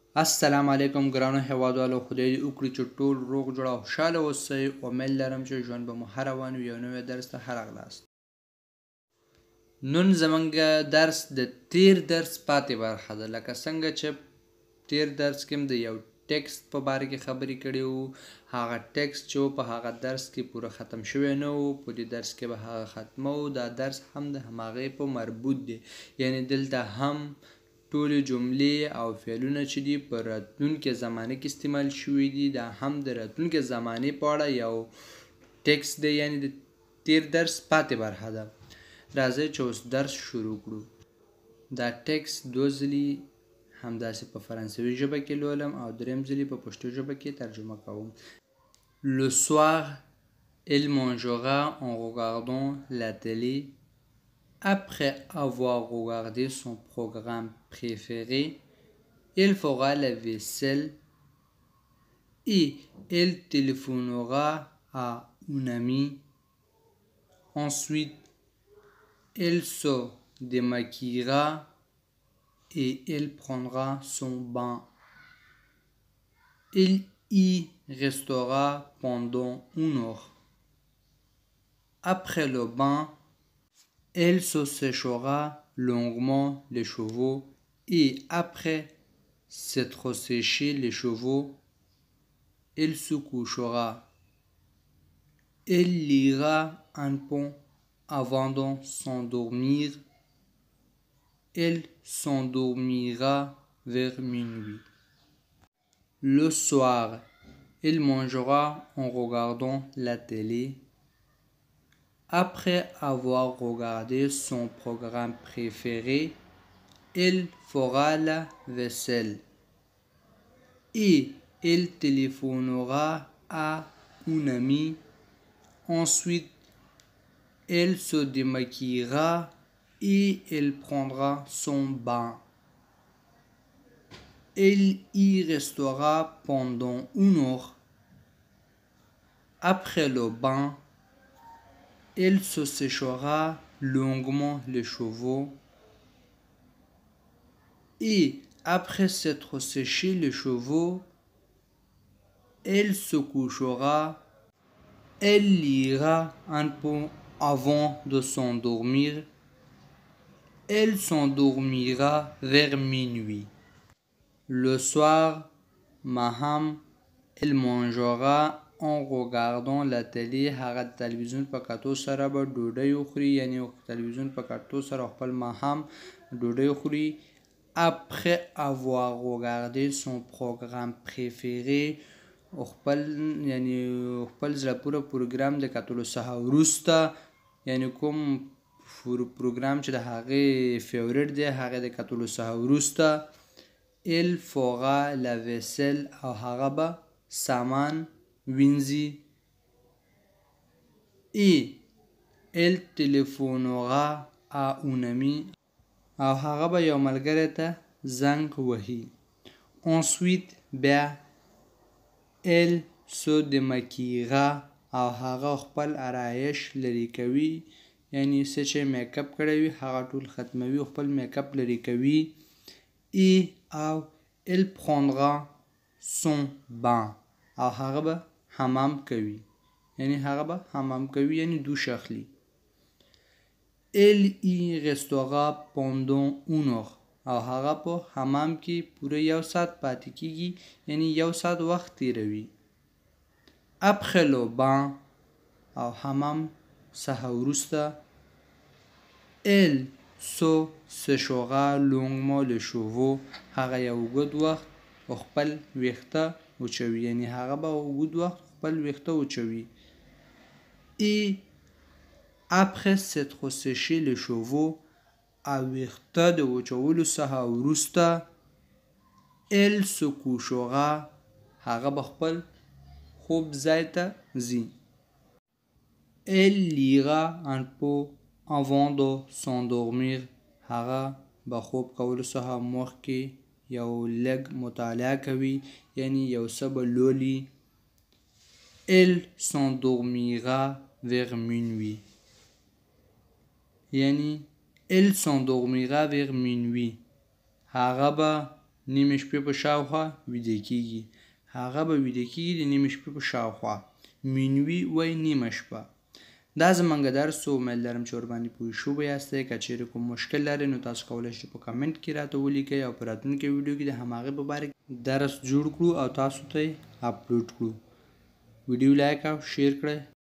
السلام علیکم ګرانو هیوادوالو، خدای دې وکړي چې ټول روغ جوړ او خوشحاله اوسئ. امید لرم چې ژوند به مو هر روان وي. یو نوی درس ته راغلاست. نن زمونږ درس د تیر درس پاتې برخه ده. لکه څنګه چې تیر درس کې د یو ټیکسټ په باره کې خبرې کړې وو، هغه ټیکسټ چې په هغه درس کې پوره ختم شوی نه وو، په دې درس کې به هغه ختمو. دا درس هم د هماغې په مربوط دی، یعنی دلته هم ټولې جملې او فعلونه چې دي په راتلونکې زمانه کې استعمال شوي دي. دا هم د راتلونکې زمانې په اړه یو ټیکسټ دی، یعنی د تیر درس پاتې برخه ده. راځئ چې اوس درس شروع کړو. دا ټیکسټ دوه ځلې همداسې په فرانسوي ژبه کې لولم او دریم ځلې په پښتو ژبه کې ترجمه کوم. Le soir, il mangera en regardant la télé. Après avoir regardé son programme préféré, il fera la vaisselle et il téléphonera à un ami. Ensuite, il se démaquillera et il prendra son bain. Il y restera pendant une heure. Après le bain, il se séchera longuement les cheveux et après s'être séché les cheveux, il se couchera. Il lira un peu avant de s'endormir. Il s'endormira vers minuit. Le soir, il mangera en regardant la télé. Après avoir regardé son programme préféré, il fera la vaisselle et il téléphonera à un ami. Ensuite, il se démaquillera et il prendra son bain. Il y restera pendant une heure. Après le bain, il se séchera longuement les cheveux et après s'être séché les cheveux, il se couchera. Il lira un peu avant de s'endormir. Il s'endormira vers minuit. Le soir, Maham, il mangera en regardant la télé. هغه تلویزیون په کتو سره به ډوډۍ وخوري، یعنی تلویزیون په کتو سره خپل ماښام ډوډۍ وخوري. Après avoir regardé son programme préféré، خپل زړه پوره پروګرام د کتلو څخه وروسته، یعنی کوم پروګرام چې د هغې فیوریټ دی هغې د کتلو څخه وروسته، il fera la vaisselle او هغه به سامان وینځي. et il téléphonera à un ami او هغه به یو ملګری ته زنګ وهي. ensuite بیا il se démaquillera او هغه خپل آرایش لرې کوي، یعنی څه چې میک اپ کړی وي هغه ټول ختموي او خپل میک اپ لرې کوي. et او il prendra son bain او هغه به حمام کوي، یعنی دوش اخلي. il y restera pendant une heure او هغه په حمام کې پوره یو ساعت پاتې کیږي، یعنی یو ساعت وخت تیروي. après le bain او حمام څخه وروسته، il se séchera longuement les cheveux هغه یو اوږد وخت خپل ویښته وچوي، یعنی هغه به اوږد وخت خپل ویښته وچوي. et après s'être séché les cheveux او ویښته د وچولو څخه وروسته، il se couchera هغه به خپل خوب ځای ته ځي. il lira un peu avant de s'endormir هغه به خوب کولو څخه مخکې یو لږ مطالعه کوي، یعنی یو څه به لولي. il s'endormira vers minuit یعنی il s'endormira vers minuit هغه به نیمې شپې په شاوخوا ویده کېږي. هغه به ویده کېږي د نیمې شپې په شاوخوا. مینوي وایي نیمه شپه. دا زمونږ درس و. امید لرم چې ورباندې پوه شوي یاستئ. که چیرې کوم مشکل لرئ نو تاسو کولی شئ په کمنټ کې راته ولیکئ او په راتلونکي ویډیو کې د هماغې په باره کې درس جوړ کړو او تاسو ته یې اپلوډ کړو. ویډیو لایک او شیر کړئ.